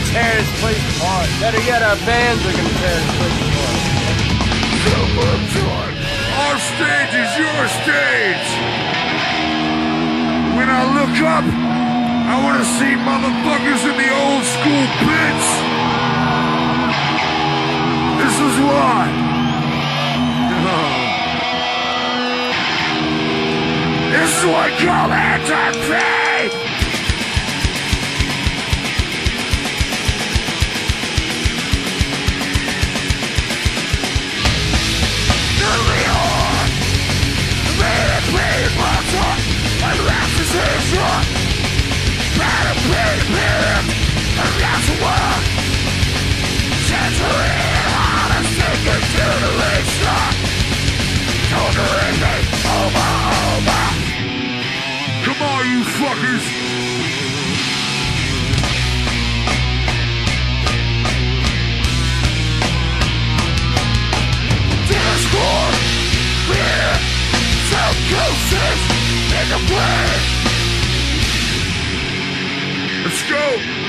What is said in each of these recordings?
tear this place apart. Better yet, our bands are gonna tear this place apart. Our stage is your stage. When I look up, I want to see motherfuckers in the old school pits. This is why. This is what I call anti-pain. Come on, you fuckers! Discord, fear, psychosis in the brain. Let's go!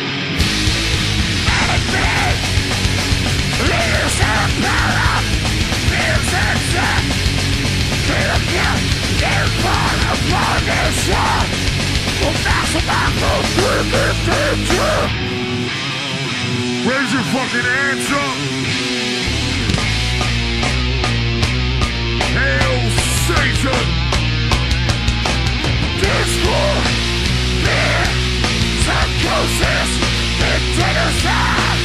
Anything! Leaders have power! Music! Kill again! Get part of my nation! We'll maximize the future! Raise your fucking hands up! Hail Satan! Discord! Fear! Psychosis! And genocide!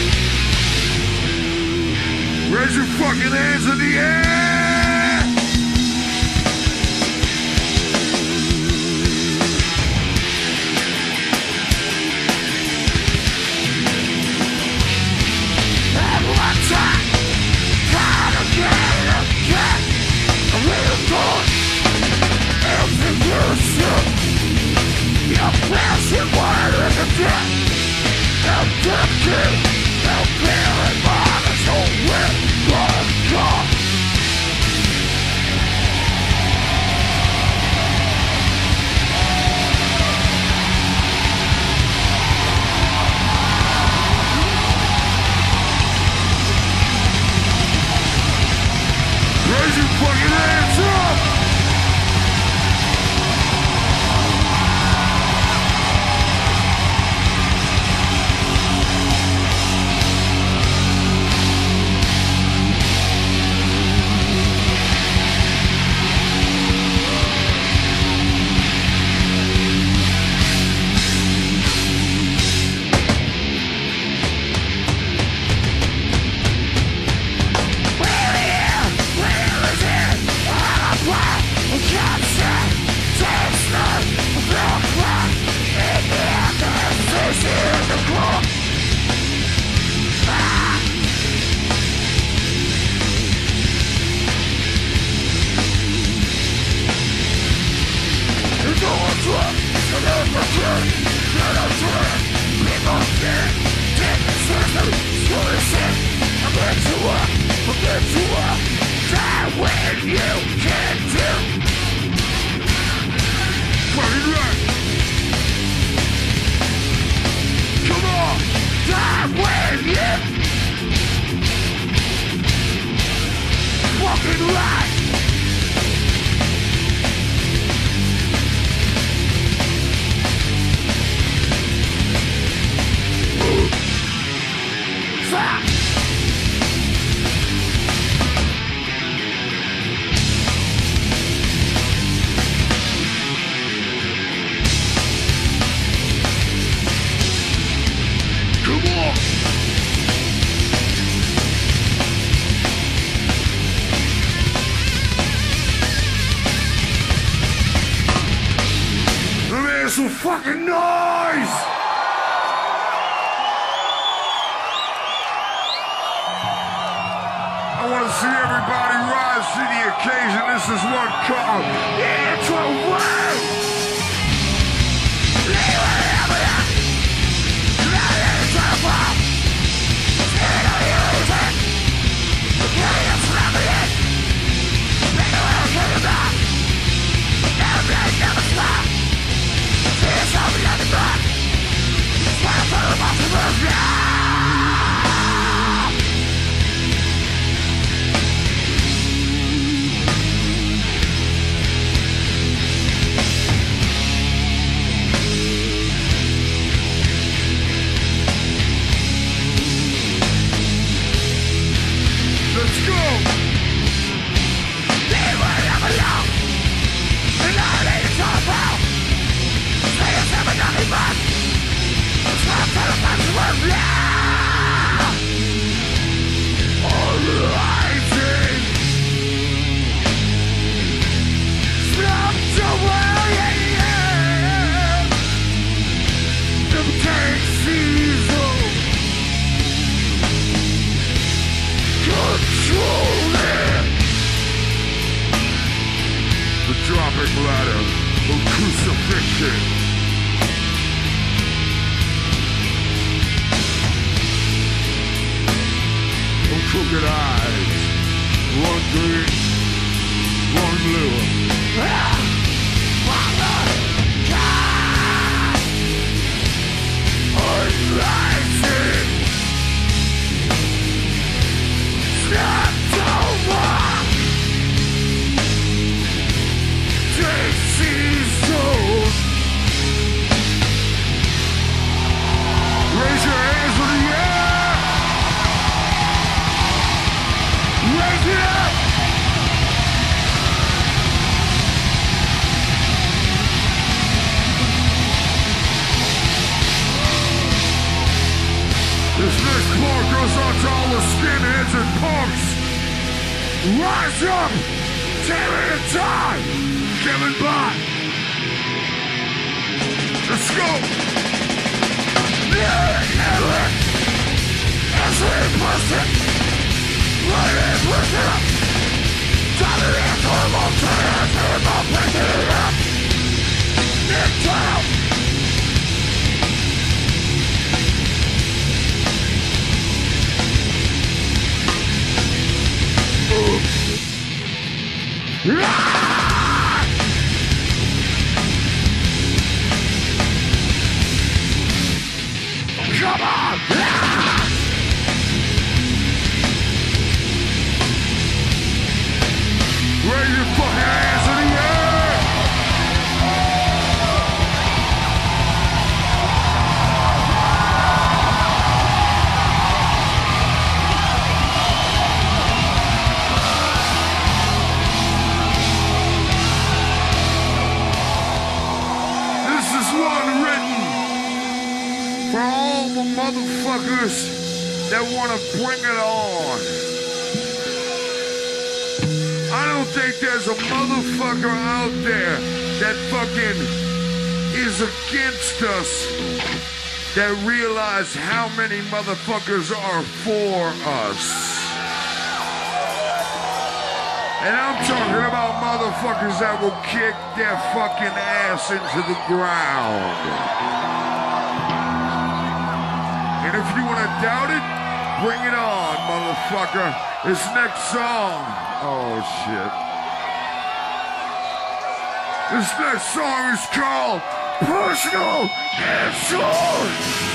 Raise your fucking hands in the air! And one time, gotta get again. A little good, everything you should. Your passion word is a death. No good kid, no feeling mine is all with one God. Raise your fucking hands up! Some fucking noise! I want to see everybody rise to the occasion. This is one called Introvert! Yeah! shit. No crooked eyes, one green, one blue. Unrising, snapped over. Raise your hands in the air! Raise it up! This next part goes out to all the skinheads and punks. Rise up! Terry and Ty! Kevin Bott! Let's go! Every person! Right in person! Tommy and Normal Turns! Normal picking it up! Nick Trout! Come on! Raise your fucking hands in the air! This is one written for all the motherfuckers that want to bring it on. I don't think there's a motherfucker out there that fucking is against us that realize how many motherfuckers are for us. And I'm talking about motherfuckers that will kick their fucking ass into the ground. And if you want to doubt it, bring it on, motherfucker. This next song. Oh, shit. This next song is called Personal Insult.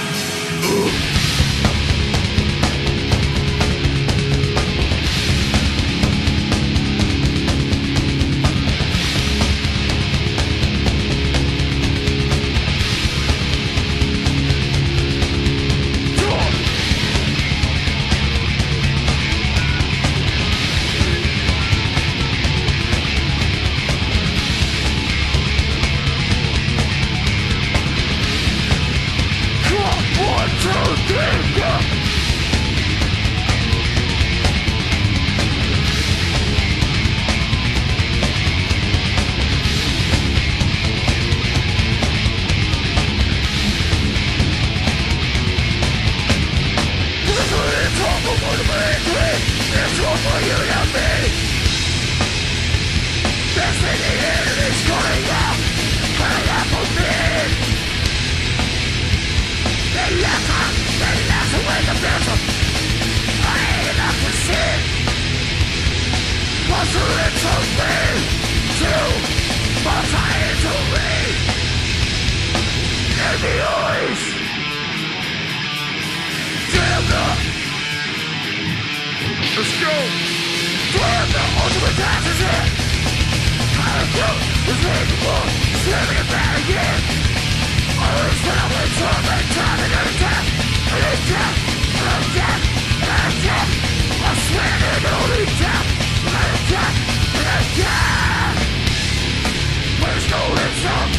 Let's go! Drive the ultimate passenger! Kind of growth is capable, slamming it back again! Always traveling, traveling, traveling, and attack! And attack! And attack! And attack! I swear they're gonna attack! And attack! And attack! There's no insult!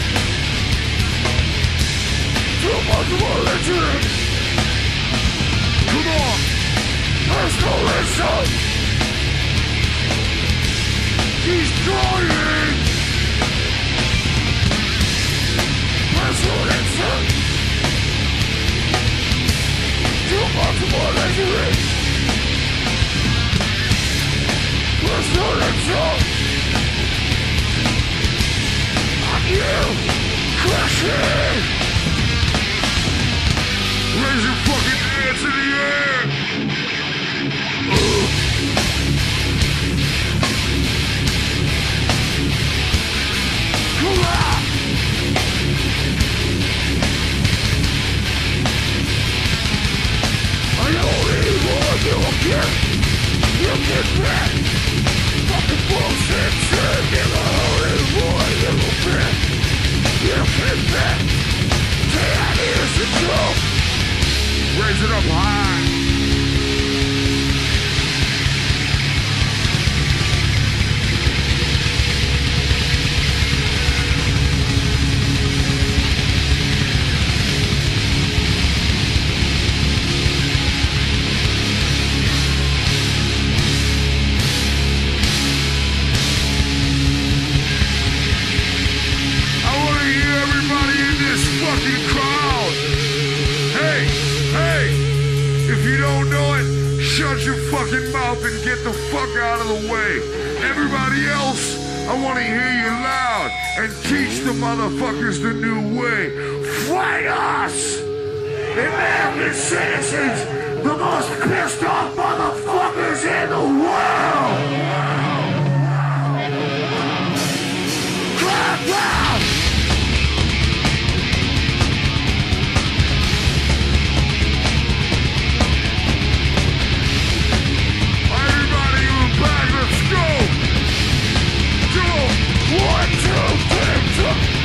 Too much religion! Come on! There's no insult! He's trying! There's no insult! Too much religion! There's no insult! On you! crashing. Raise your fucking hands in the air. Come on. I only want you get back. Fucking bullshit shit. Give a holy boy a little bit. You get back. That is the truth. Raise it up high. Shut your fucking mouth and get the fuck out of the way. Everybody else, I want to hear you loud and teach the motherfuckers the new way. Fight us! American citizens, the most pissed off motherfuckers in the world! Clap down! Let's go! Go! 1, 2, 3, 2.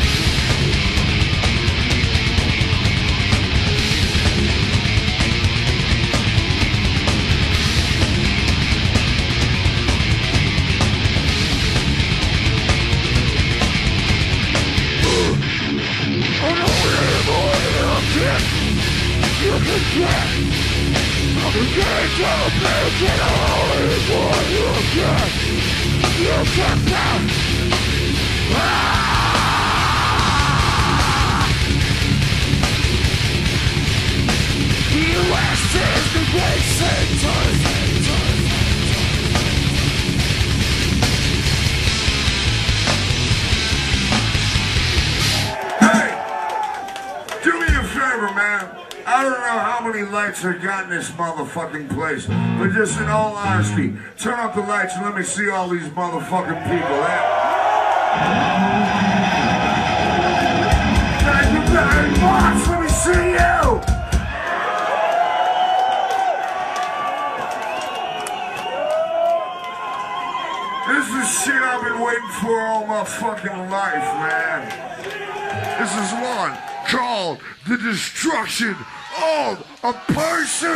I know anymore you can get. I can get to make it only what you can back. US is the great center. Hey, do me a favor, man. I don't know how many lights are got in this motherfucking place, but just in all honesty, turn off the lights and let me see all these motherfucking people. Thank you very much. Let me see you. This is shit I've been waiting for all my fucking life, man. This is one called the destruction of a person.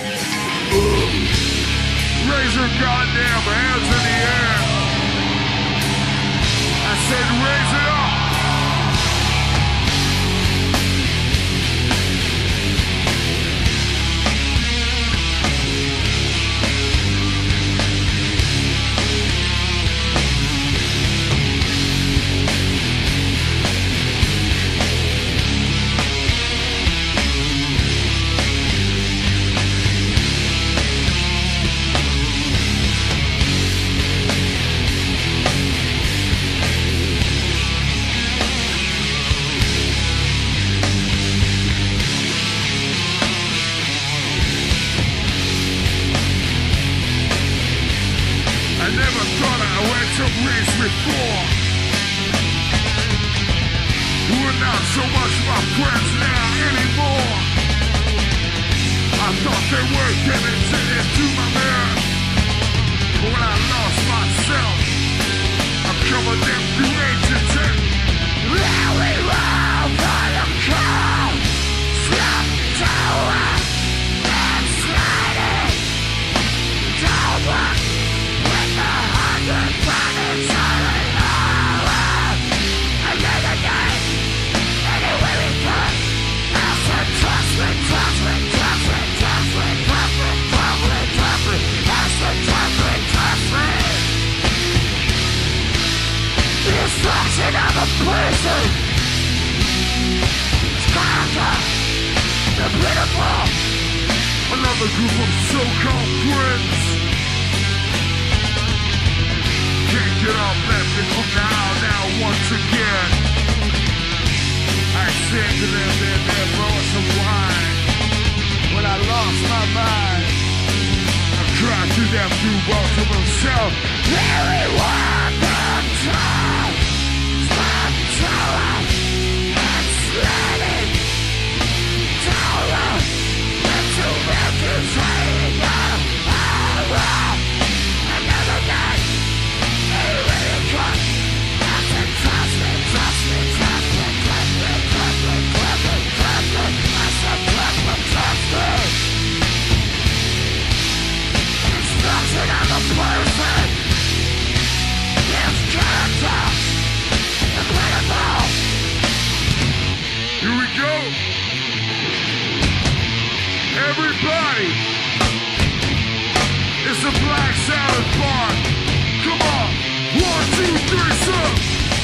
Raise your goddamn hands in the air. I said raise it up. Before. We're not so much my friends now anymore. I thought they were getting into my mirror, but when I lost myself, I covered them through ancient tech. Rally round by the cow, slap tower, and sliding down with the 100 planets. Destruction of a person. Conquer the pitiful. Another group of so-called friends can't get off that nickel now once again. said to them, there, bro, some wine. When I lost my mind, I cried to them through both of myself. Everyone comes down, stop telling, and sledding, telling, and to represent another night, they really cut, and trust me, trust me, trust me, trust me, trust me, trust me, trust me, trust me, trust me, trust me. Destruction of the person, its character, incredible. Here we go. Everybody, it's a Black Sabbath bar. Come on, 1, 2, 3, so.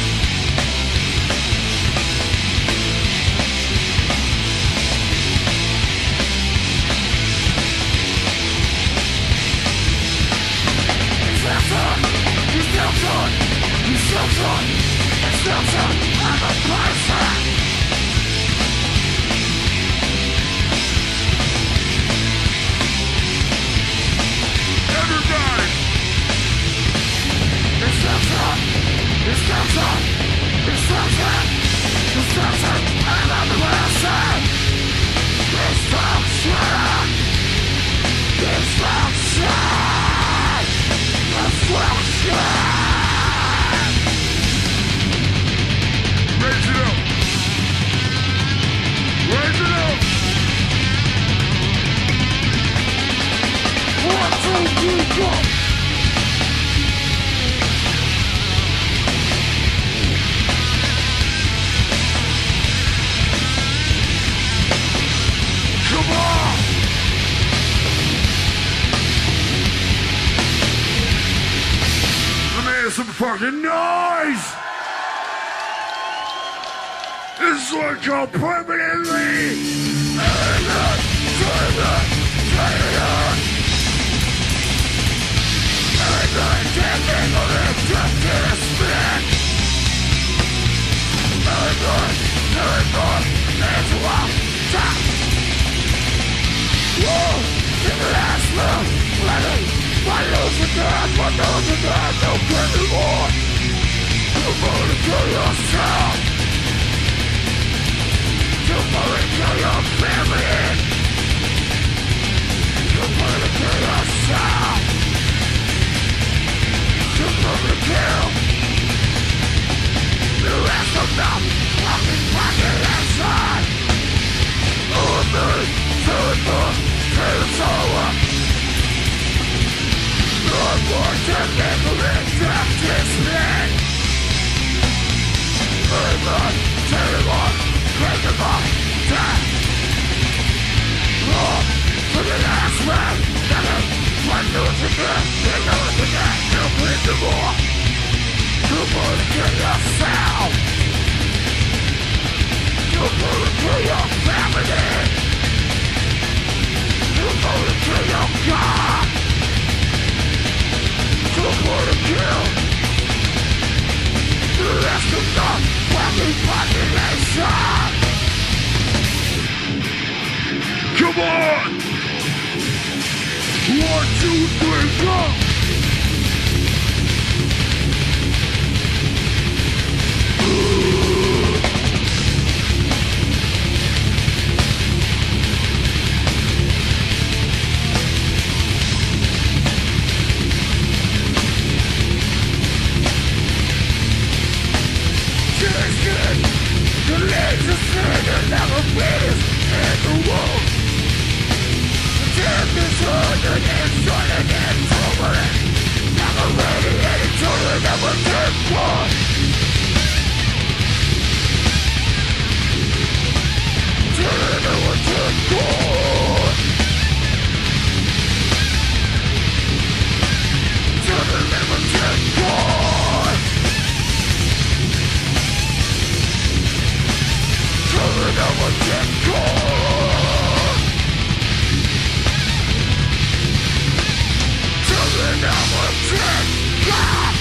Some fucking noise! This is what I call permanently! Come on! 1, 2, 3, go! The legs of sin never please in the world. Death is hard and inside and over it. Never ready and totally never take one. Totally never take one. Totally never take one. Totally never take one. Totally never take one.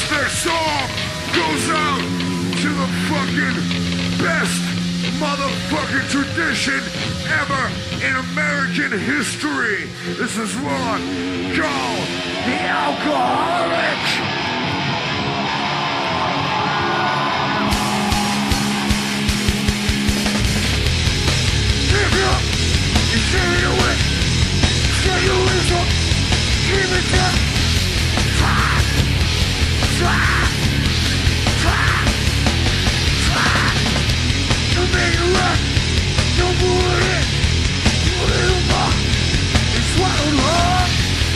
next song goes out to the fucking best motherfucking tradition ever in American history. This is one called The Alcoholic. Give it up, you say it away, say you listen, give it up. Try, don't make it right, don't pull it in, pull it apart, and swallow hard.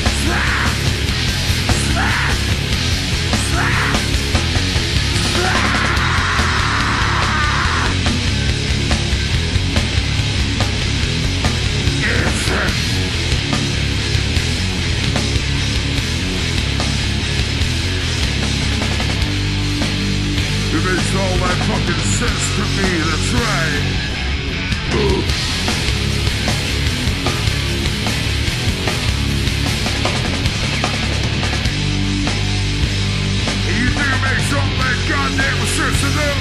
It makes all that fucking sense to me, that's right. And you think it makes all that goddamn sense to them?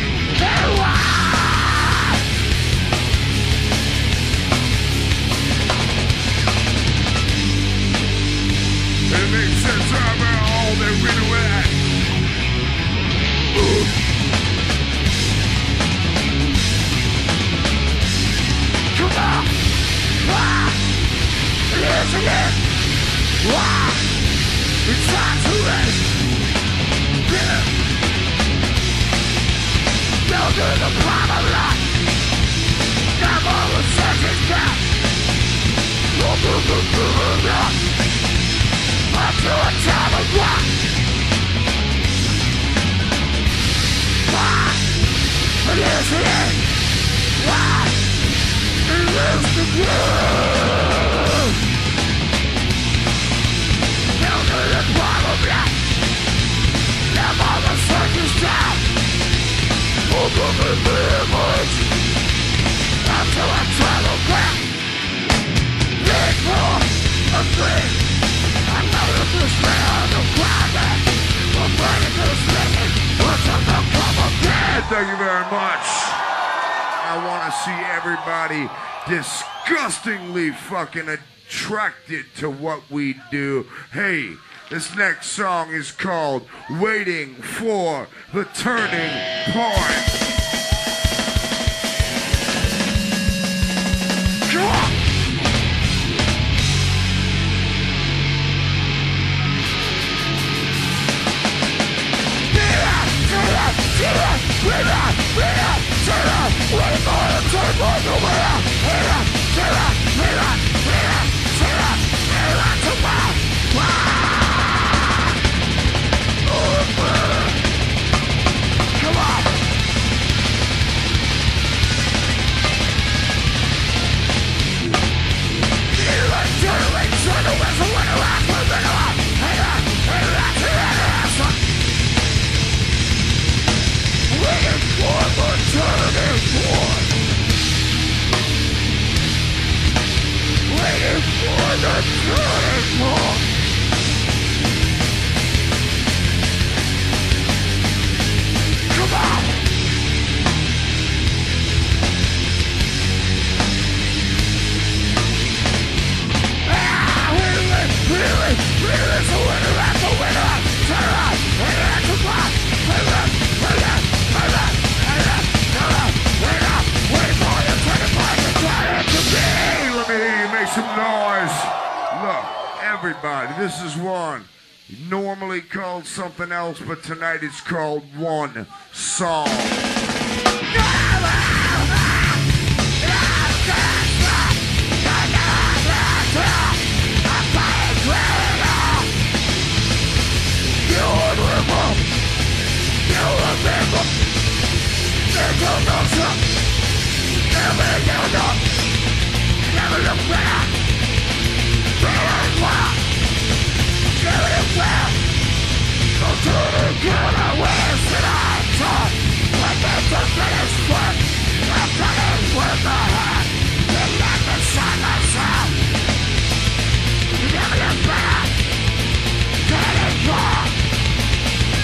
It makes sense about all that really at. Come on! Listen in! It's time to rest! Down to the bottom line! Now all the seconds count! Up to a time of rock! Listen in! It lives to grow! Down to the bottom line! Now all the seconds count! Over the image! Up to a time of rock! Need more of things! I'm out of this man, the climate! I'm burning this living! What's up the come again? Thank you very much. I want to see everybody disgustingly fucking attracted to what we do. Hey, this next song is called Waiting for the Turning Point. Come on! This is one normally called something else, but tonight it's called One Song. Never look back. Go to the good ways that I taught. When there's a finished work, I'm coming with the heart. And let me shine myself. Never look back. Get it wrong.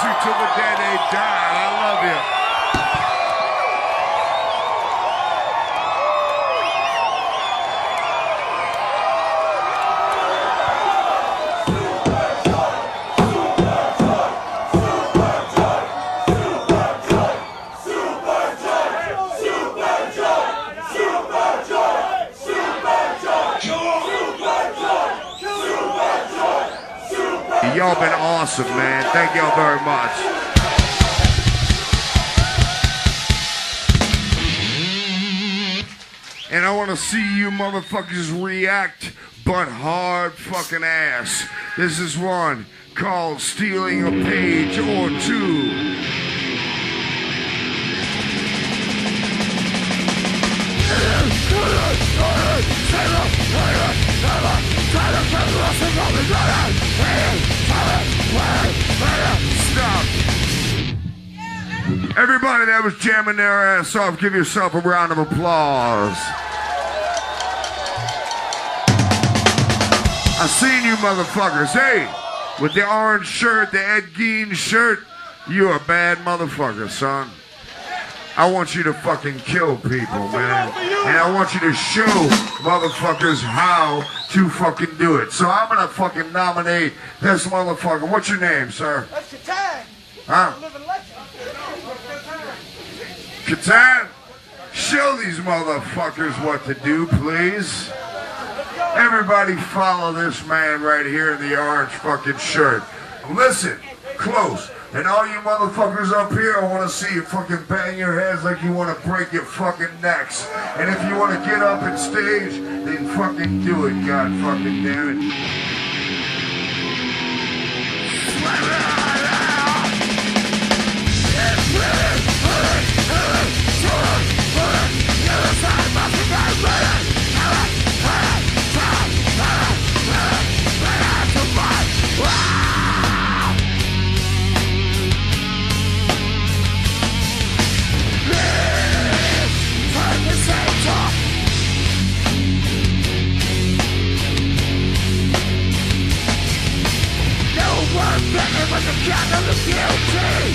music till the day they die. I love you. Y'all been awesome, man. Thank y'all very much. And I want to see you motherfuckers react, but hard fucking ass. This is one called Stealing a Page or Two. Stop. Everybody that was jamming their ass off, give yourself a round of applause. I seen you motherfuckers. Hey, with the orange shirt, the Ed Gein shirt, you're a bad motherfucker, son. I want you to fucking kill people, man. And I want you to show motherfuckers how to fucking do it. So I'm gonna fucking nominate this motherfucker. What's your name, sir? That's Catan. Huh? Living legend. Catan, show these motherfuckers what to do, please. Everybody follow this man right here in the orange fucking shirt. Listen, close. And all you motherfuckers up here, I want to see you fucking bang your heads like you want to break your fucking necks. And if you want to get up and stage, then fucking do it, god fucking damn it. But the cat of the guilty.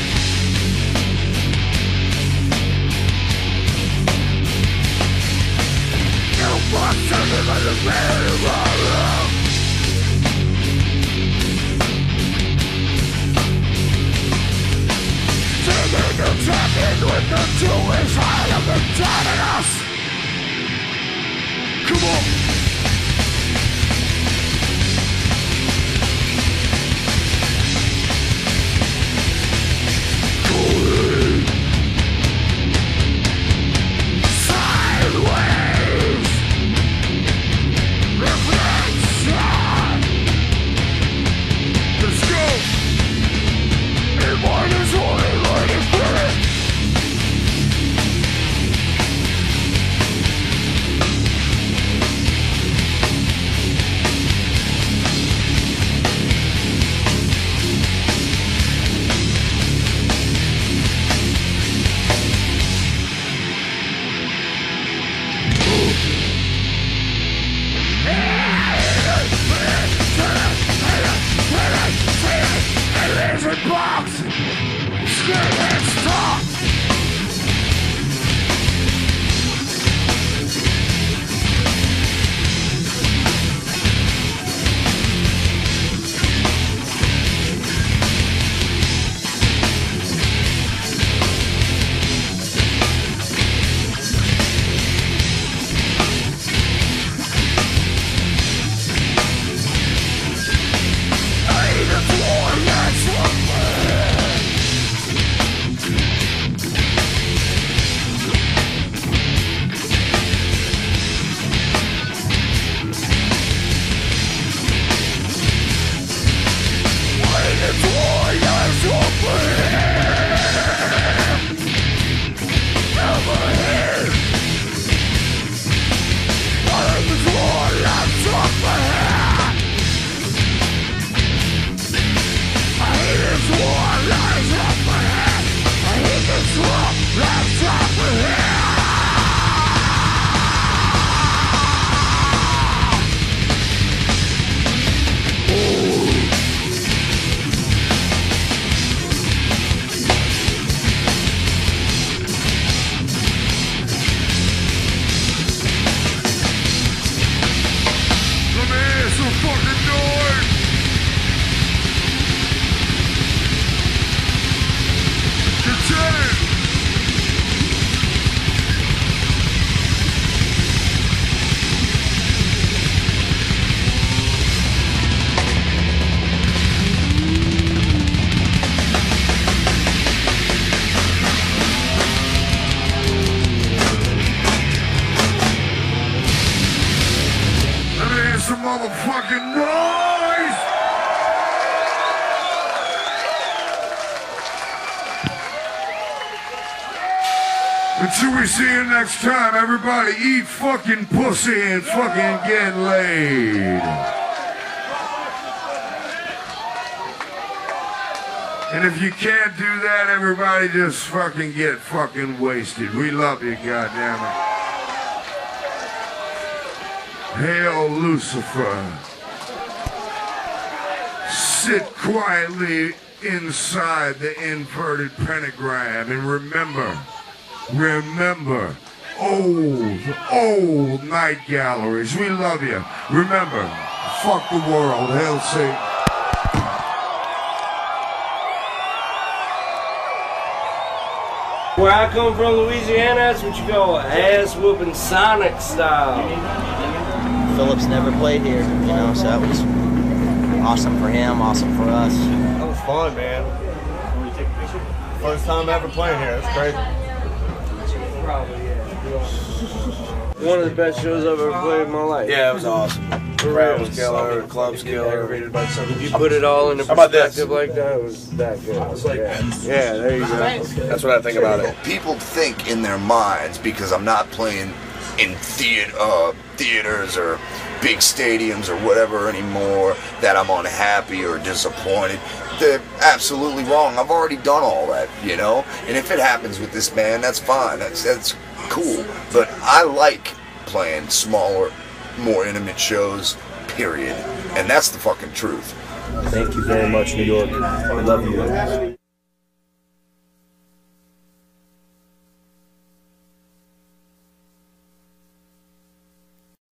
You want to live in the middle. Taking the trapping with the Jewish heart of the darkness. Come on. some motherfucking noise! Until we see you next time, everybody eat fucking pussy and fucking get laid. And if you can't do that, everybody just fucking get fucking wasted. We love you, goddammit. Hail Lucifer. Sit quietly inside the inverted pentagram and remember, old night galleries. We love you. Remember, fuck the world. Hail Satan. Where I come from, Louisiana, that's what you call ass-whooping Sonic style. Phillips never played here, you know, so that was awesome for him, awesome for us. That was fun, man. First time ever playing here. That's crazy. One of the best shows I've ever played in my life. Yeah, it was awesome. Crowd was killer, the club's killer. If you put it all into perspective like that, it was that good. Yeah, there you go. That's what I think about it. People think in their minds, because I'm not playing in theaters or big stadiums or whatever anymore, that I'm unhappy or disappointed. They're absolutely wrong. I've already done all that, you know? And if it happens with this band, that's fine. That's cool. But I like playing smaller, more intimate shows, period. And that's the fucking truth. Thank you very much, New York. I love you.